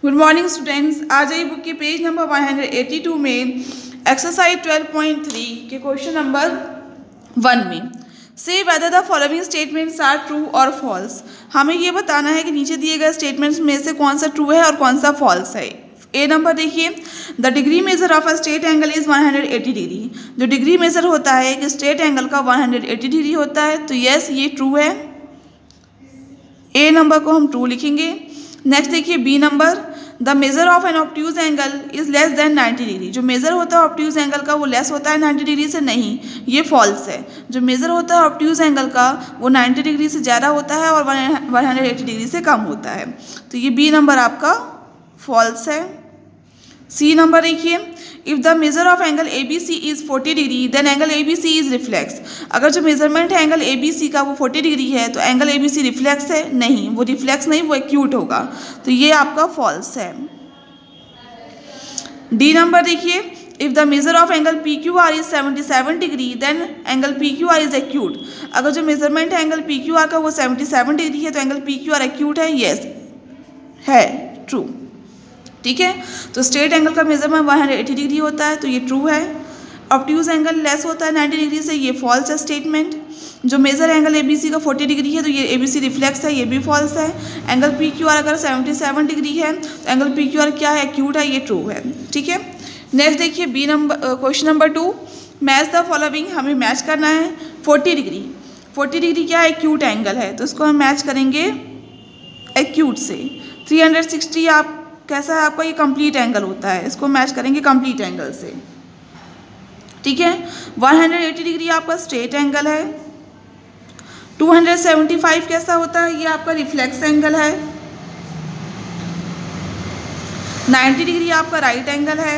Good morning students. आ जाइए book के page number 182 में एक्सरसाइज 12.3 के क्वेश्चन नंबर 1 में से whether the following statements are true or false. हमें ये बताना है कि नीचे दिए गए स्टेटमेंट्स में से कौन सा ट्रू है और कौन सा फॉल्स है। ए नंबर देखिए, the degree measure of a straight angle is 180 degree. जो डिग्री मेजर होता है कि स्ट्रेट एंगल का 180 डिग्री होता है, तो यस ये ट्रू है। ए नंबर को हम ट्रू लिखेंगे। नेक्स्ट देखिए B number, the measure of an obtuse angle is less than 90 degree. जो मेजर होता है ऑब्ट्यूज एंगल का वो लेस होता है 90 डिग्री से, नहीं ये फॉल्स है। जो मेजर होता है ऑब्ट्यूज एंगल का वो 90 डिग्री से ज़्यादा होता है और 180 डिग्री से कम होता है, तो ये बी नंबर आपका फॉल्स है। सी नंबर देखिए, if the measure of angle A B C is 40 degree then angle A B C is reflex. अगर जो मेजरमेंट है एंगल ए बी सी का वो 40 डिग्री है, तो angle A B C reflex है, नहीं वो रिफ्लेक्स नहीं, वो एक्यूट होगा, तो ये आपका फॉल्स है। डी नंबर देखिए, if the measure of angle P Q R is 77 degree then angle P Q R is acute. अगर जो मेजरमेंट है एंगल पी क्यू आर का वो 77 डिग्री है, तो angle P Q R acute है, यस है ट्रू। ठीक है, तो स्ट्रेट एंगल का मेजरमेंट 180 डिग्री होता है, तो ये ट्रू है। ऑब्ट्यूज एंगल लेस होता है 90 डिग्री से, ये फॉल्स है स्टेटमेंट। जो measure angle A B C का 40 डिग्री है, तो ये ए बी सी रिफ्लेक्स है, ये भी फॉल्स है। एंगल पी क्यू आर अगर 77 डिग्री है, तो एंगल पी क्यू आर क्या है, एक्यूट है, ये ट्रू है। ठीक है, नेक्स्ट देखिए B number, question number 2, match the following. हमें मैच करना है 40 डिग्री। 40 डिग्री क्या है, एक्यूट एंगल है, तो इसको हम मैच करेंगे एक्यूट से। 360 आप कैसा है आपका, ये कंप्लीट एंगल होता है, इसको मैच करेंगे कंप्लीट एंगल से। ठीक है, 180 डिग्री आपका स्ट्रेट एंगल है। 275 कैसा होता है, ये आपका रिफ्लेक्स एंगल है। 90 डिग्री आपका राइट एंगल है।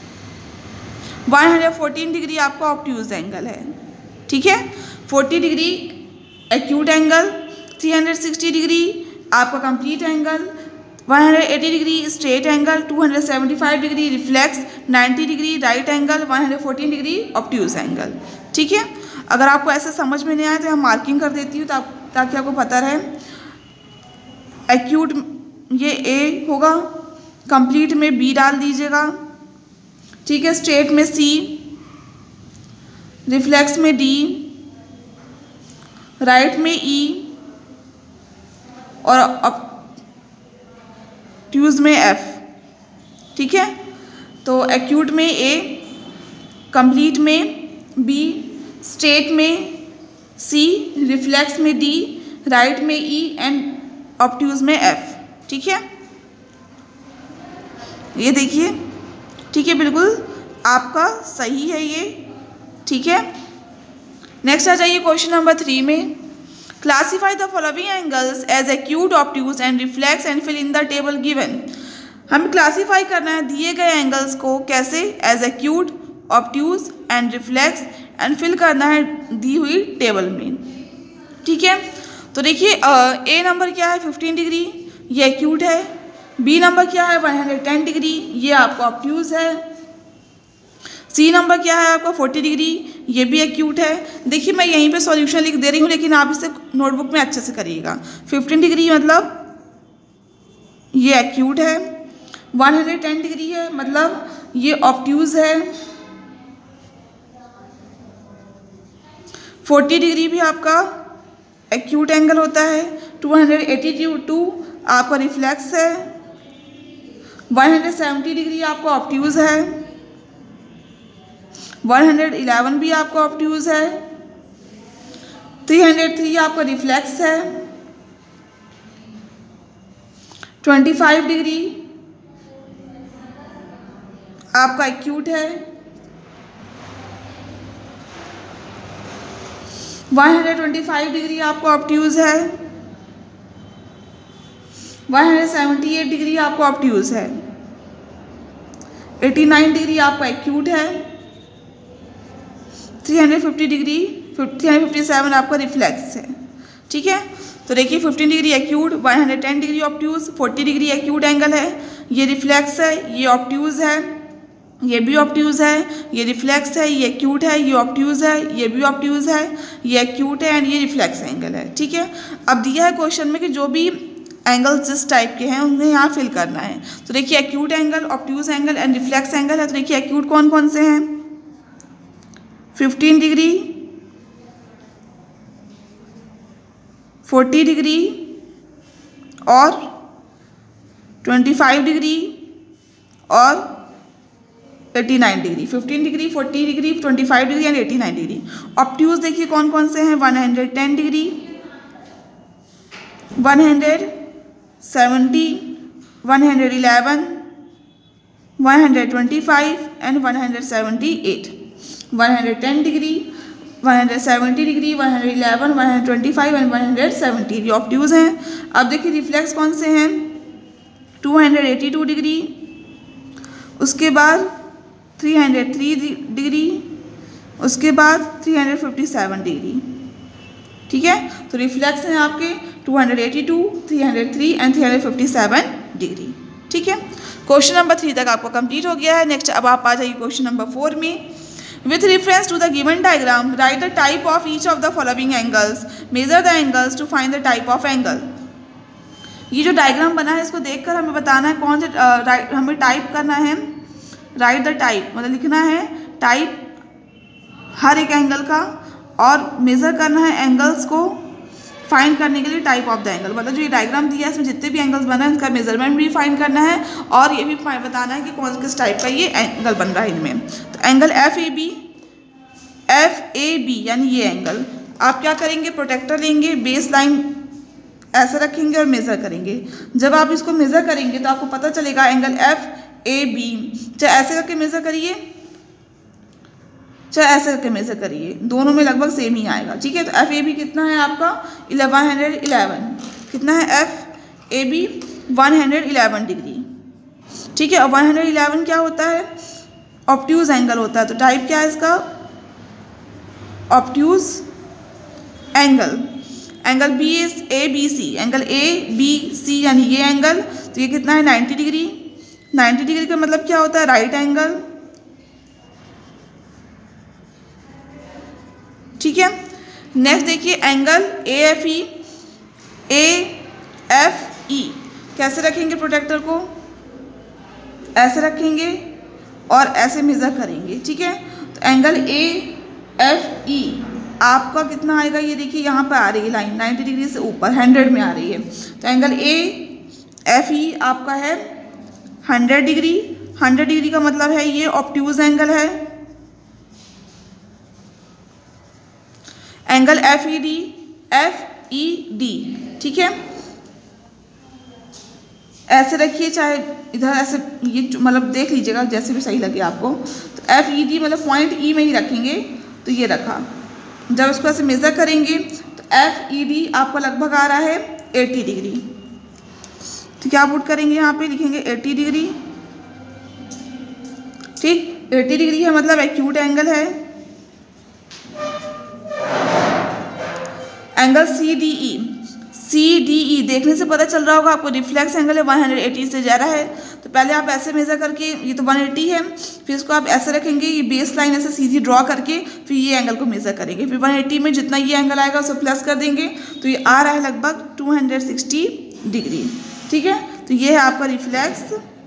114 डिग्री आपका ऑब्ट्यूज एंगल है। ठीक है, 40 डिग्री एक्यूट एंगल, 360 डिग्री आपका complete angle, 180 degree straight angle, 275 degree reflex, 90 degree right angle, 114 degree obtuse angle. ठीक है, अगर आपको ऐसे समझ में नहीं आए तो हम मार्किंग कर देती हूँ ताकि आपको पता रहे। एक्यूट ये ए होगा, कंप्लीट में बी डाल दीजिएगा। ठीक है, स्ट्रेट में सी, रिफ्लेक्स में डी, राइट में ई और ऑब्ट्यूज में एफ। ठीक है, तो एक्यूट में ए, कंप्लीट में बी, स्ट्रेट में सी, रिफ्लेक्स में डी, राइट में ई एंड ऑब्ट्यूज में एफ। ठीक है, ये देखिए, ठीक है, बिल्कुल आपका सही है ये। ठीक है, नेक्स्ट आ जाइए क्वेश्चन नंबर 3 में, classify the following angles as acute, obtuse and reflex and fill in the table given. हमें क्लासीफाई करना है दिए गए एंगल्स को, कैसे, as acute, obtuse and reflex and fill करना है दी हुई टेबल में। ठीक है, तो देखिए ए नंबर क्या है 15 डिग्री, ये एक्यूट है। बी नंबर क्या है 110 डिग्री, ये आपका ऑब्ट्यूज है। सी नंबर क्या है आपका 40 डिग्री, ये भी एक्यूट है। देखिए मैं यहीं पे सॉल्यूशन लिख दे रही हूँ, लेकिन आप इसे नोटबुक में अच्छे से करिएगा। 15 डिग्री मतलब ये एक्यूट है, 110 डिग्री है मतलब ये ऑब्ट्यूज है, 40 डिग्री भी आपका एक्यूट एंगल होता है, 282 आपका रिफ्लेक्स है, 170 डिग्री आपका ऑब्ट्यूज है, 111 भी आपका ऑब्ट्यूज है, 303 आपका रिफ्लेक्स है, 25 डिग्री आपका एक्यूट है, 125 डिग्री आपका ऑब्ट्यूज है, 178 डिग्री आपका ऑब्ट्यूज है, 89 डिग्री आपका एक्यूट है, 357 आपका रिफ्लेक्स है। ठीक है, तो देखिए 15 degree acute, 110 degree obtuse, 40 degree acute angle है, ये रिफ्लेक्स है, ये ऑब्ट्यूज है, ये भी ऑब्ट्यूज है, ये रिफ्लेक्स है, ये एक्यूट है, ये ऑब्ट्यूज है, ये भी ऑब्ट्यूज है, ये एक्यूट है एंड ये रिफ्लेक्स एंगल है। ठीक है, अब दिया है क्वेश्चन में कि जो भी एंगल्स जिस टाइप के हैं उन्हें यहाँ फिल करना है। तो देखिए acute angle, obtuse angle and reflex angle है। तो देखिए एक्यूट कौन कौन से हैं, 15 डिग्री, 40 डिग्री और 25 डिग्री और 89 degree. 15 degree, 40 degree, 25 degree and 89 degree. Obtuse देखिए कौन कौन से हैं, 110 degree, 170, 111, 125 and 178। 110 degree, 170 degree, 111, 125 and 170 ये ऑब्ट्यूज हैं। अब देखिए रिफ्लेक्स कौन से हैं, 282 डिग्री, उसके बाद 303 डिग्री, उसके बाद 357 डिग्री। ठीक है, तो रिफ्लेक्स हैं आपके 282, 303 एंड 357 डिग्री। ठीक है, क्वेश्चन नंबर 3 तक आपका कंप्लीट हो गया है। नेक्स्ट अब आप आ जाइए क्वेश्चन नंबर 4 में। With reference to the given diagram write the type of each of the following angles, measure the angles to find the type of angle. ये जो डायग्राम बना है इसको देखकर हमें बताना है कौन से हमें टाइप करना है, राइट द टाइप मतलब लिखना है टाइप हर एक एंगल का, और मेज़र करना है एंगल्स को फाइंड करने के लिए टाइप ऑफ द एंगल। मतलब जो ये डायग्राम दिया है इसमें जितने भी एंगल्स बना है इसका मेजरमेंट भी फाइंड करना है और ये भी बताना है कि कौन किस टाइप का ये एंगल बन रहा है इनमें। तो एंगल एफ ए बी यानी ये एंगल आप क्या करेंगे, प्रोटेक्टर लेंगे, बेस लाइन ऐसे रखेंगे और मेज़र करेंगे। जब आप इसको मेज़र करेंगे तो आपको पता चलेगा एंगल एफ ए बी, चाहे ऐसे करके मेज़र करिए चाहे ऐसे करके मेज़र करिए, दोनों में लगभग सेम ही आएगा। ठीक है, तो एफ ए बी कितना है आपका 111, कितना है एफ ए बी 111 डिग्री। ठीक है, और 111 क्या होता है, ऑब्ट्यूज एंगल होता है। तो टाइप क्या है इसका, obtuse angle. Angle B is A B C, angle A B C यानी ये एंगल, तो ये कितना है 90 डिग्री। 90 डिग्री का मतलब क्या होता है, राइट एंगल। ठीक है, नेक्स्ट देखिए एंगल ए एफ ई, कैसे रखेंगे प्रोटेक्टर को, ऐसे रखेंगे और ऐसे मेज़र करेंगे। ठीक है, तो एंगल ए एफ ई आपका कितना आएगा, ये देखिए यहाँ पर आ रही है लाइन 90 डिग्री से ऊपर 100 में आ रही है। तो एंगल ए एफ ई आपका है 100 डिग्री। 100 डिग्री का मतलब है ये ऑब्ट्यूज एंगल है। एंगल एफ ई डी, ठीक है, ऐसे रखिए, चाहे इधर ऐसे, ये मतलब देख लीजिएगा जैसे भी सही लगे आपको। तो एफ ई डी मतलब पॉइंट ई में ही रखेंगे, तो ये रखा। जब इसको ऐसे मेज़र करेंगे तो एफ ई डी आपका लगभग आ रहा है 80 डिग्री। तो क्या पुट करेंगे यहाँ पे, लिखेंगे 80 डिग्री। ठीक, 80 डिग्री है मतलब एक्यूट एंगल है। एंगल सी डी ई देखने से पता चल रहा होगा आपको, रिफ्लेक्स एंगल है 180 से ज़्यादा है। तो पहले आप ऐसे मेज़र करके, ये तो 180 है, फिर इसको आप ऐसे रखेंगे, ये बेस लाइन ऐसे सीधी ड्रॉ करके फिर ये एंगल को मेज़र करेंगे। फिर 180 में जितना ये एंगल आएगा उसको प्लस कर देंगे, तो ये आ रहा है लगभग 260 डिग्री। ठीक है, तो ये है आपका रिफ्लेक्स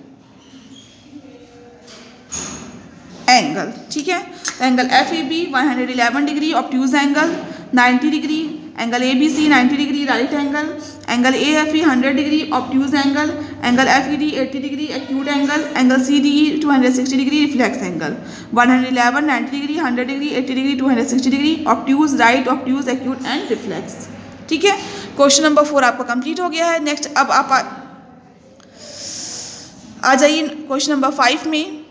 एंगल। ठीक है, तो angle F A B 111 degree obtuse angle, 90 degree angle A B C 90 degree right angle, angle A F E 100 degree obtuse angle, angle F E D 80 degree acute angle, angle C D E 260 degree reflex angle, 111 90 degree 100 degree 80 degree 260 degree obtuse right obtuse acute and reflex. ठीक है, question number 4 आपका complete हो गया है। Next अब आप आ जाइए question number 5 में।